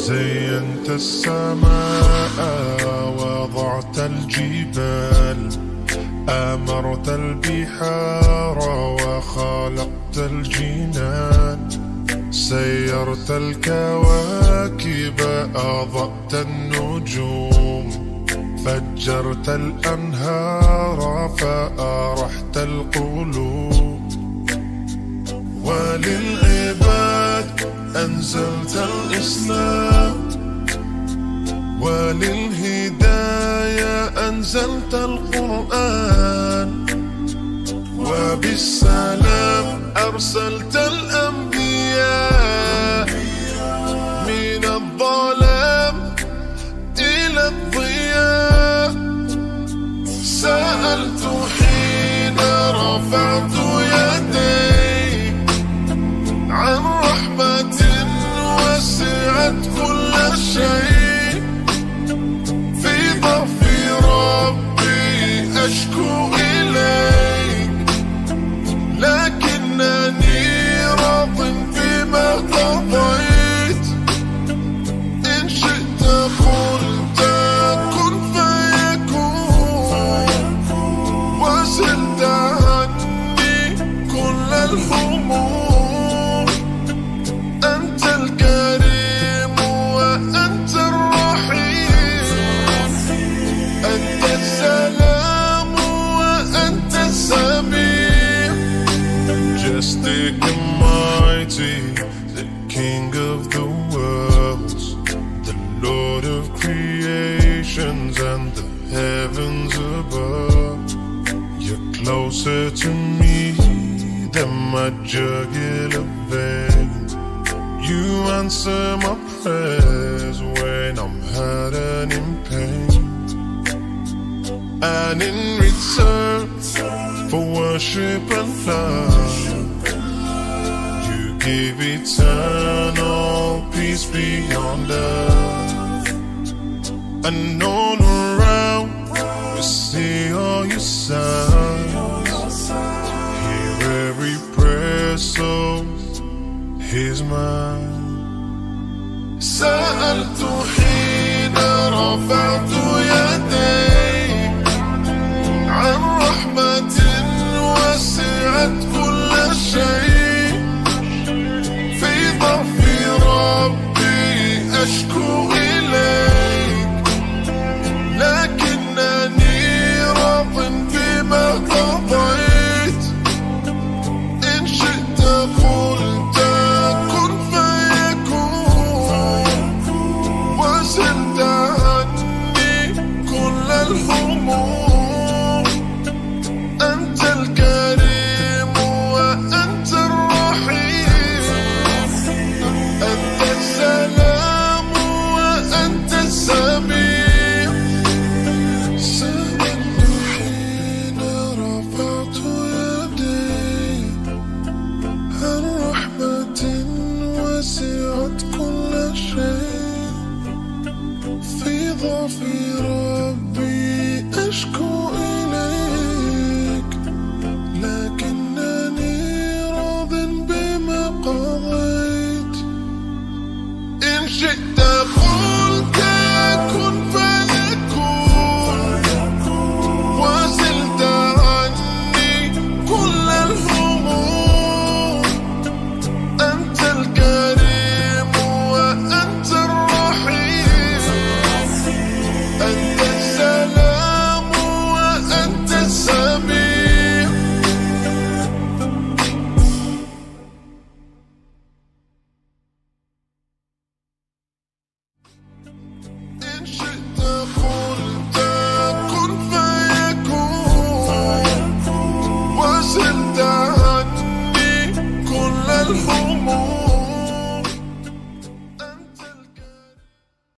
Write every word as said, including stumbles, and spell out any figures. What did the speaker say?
زينت السماء وضعت الجبال، أمرت البحار وخلقت الجنان، سيرت الكواكب أضأت النجوم، فجرت الأنهار فأرحت القلوب. وللعباد أنزلت الإسلام، وللهداية أنزلت القرآن، وبالسلام أرسلت الأنبياء، من الظلام إلى الضياء. سألت حين رفعت يدي عن رحمة وسعت كل شيء، في ضعف ربي أشكو إليك، لكنني راض بما قضيت. إن شئت قلت كن فيكون، وزلت عني كل الهموم. أنت الكريم وأنت الرحيم، أنت السلام وأنت السميع. Majestic and mighty, the King of the worlds, the Lord of creations and the heavens above. You're closer to me than my jugular vein. You answer my prayers when I'm hurt and in pain. And in return for worship and love, you give eternal peace beyond earth. And all around we see all your signs, hear every prayer, so here's mine. سألت حين رفعت يدي عن رحمة وسعت كل شيء، في ضعف ربي أشكو إليك، لكنني راض بما قضيت. إن شئت قلت كن فيكون، وزلت عني كل الهموم. أنت الكريم وأنت الرحيم، أنت السلام وأنت السميع. سألت حين رفعت يدي عن رحمة وسعت كل شيء، في ضعفي